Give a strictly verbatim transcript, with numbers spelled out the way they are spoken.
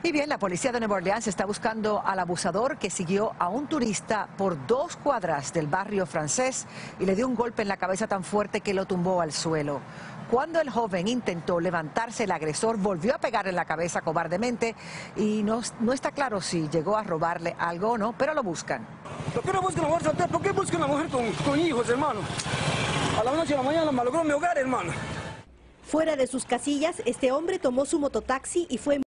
Y bien, la policía de Nueva Orleans está buscando al abusador que siguió a un turista por dos cuadras del barrio francés y le dio un golpe en la cabeza tan fuerte que lo tumbó al suelo. Cuando el joven intentó levantarse, el agresor volvió a pegarle en la cabeza cobardemente y no, no está claro si llegó a robarle algo o no, pero lo buscan. ¿Por qué no buscan una mujer soltera? ¿Por qué buscan una mujer con, con hijos, hermano? A la noche y a la mañana malogró mi hogar, hermano. Fuera de sus casillas, este hombre tomó su mototaxi y fue